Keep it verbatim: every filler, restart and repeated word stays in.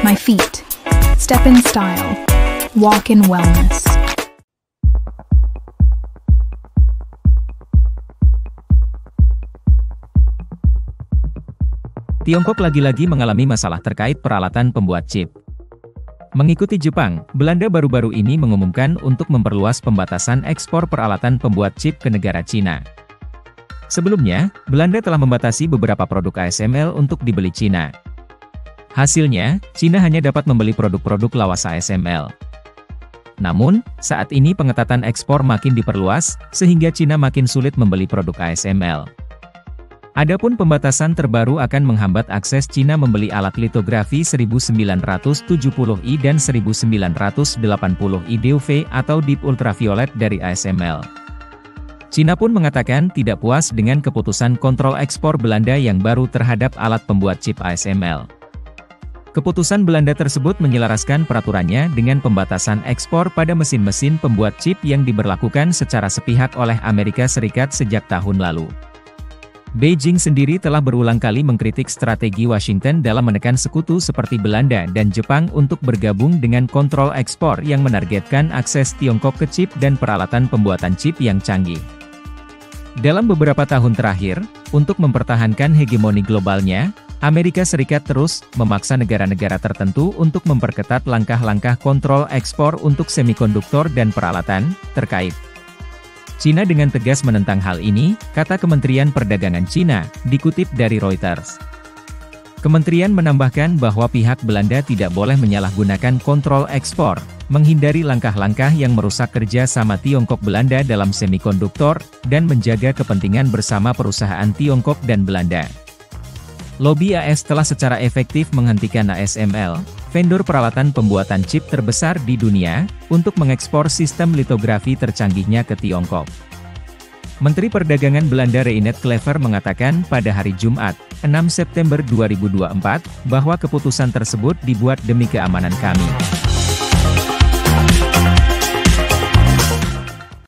My feet. Step in style. Walk in wellness. Tiongkok lagi-lagi mengalami masalah terkait peralatan pembuat chip. Mengikuti Jepang, Belanda baru-baru ini mengumumkan untuk memperluas pembatasan ekspor peralatan pembuat chip ke negara Cina. Sebelumnya, Belanda telah membatasi beberapa produk A S M L untuk dibeli Cina. Hasilnya, Cina hanya dapat membeli produk-produk lawas A S M L. Namun, saat ini pengetatan ekspor makin diperluas, sehingga Cina makin sulit membeli produk A S M L. Adapun pembatasan terbaru akan menghambat akses Cina membeli alat litografi seribu sembilan ratus tujuh puluh I dan seribu sembilan ratus delapan puluh I D U V atau Deep Ultraviolet dari A S M L. Cina pun mengatakan tidak puas dengan keputusan kontrol ekspor Belanda yang baru terhadap alat pembuat chip A S M L. Keputusan Belanda tersebut menyelaraskan peraturannya dengan pembatasan ekspor pada mesin-mesin pembuat chip yang diberlakukan secara sepihak oleh Amerika Serikat sejak tahun lalu. Beijing sendiri telah berulang kali mengkritik strategi Washington dalam menekan sekutu seperti Belanda dan Jepang untuk bergabung dengan kontrol ekspor yang menargetkan akses Tiongkok ke chip dan peralatan pembuatan chip yang canggih. Dalam beberapa tahun terakhir, untuk mempertahankan hegemoni globalnya, Amerika Serikat terus memaksa negara-negara tertentu untuk memperketat langkah-langkah kontrol ekspor untuk semikonduktor dan peralatan terkait. Cina dengan tegas menentang hal ini, kata Kementerian Perdagangan Cina, dikutip dari Reuters. Kementerian menambahkan bahwa pihak Belanda tidak boleh menyalahgunakan kontrol ekspor, menghindari langkah-langkah yang merusak kerja sama Tiongkok Belanda dalam semikonduktor, dan menjaga kepentingan bersama perusahaan Tiongkok dan Belanda. Lobi A S telah secara efektif menghentikan A S M L, vendor peralatan pembuatan chip terbesar di dunia, untuk mengekspor sistem litografi tercanggihnya ke Tiongkok. Menteri Perdagangan Belanda Reinhard Klever mengatakan pada hari Jumat, enam September dua ribu dua puluh empat, bahwa keputusan tersebut dibuat demi keamanan kami.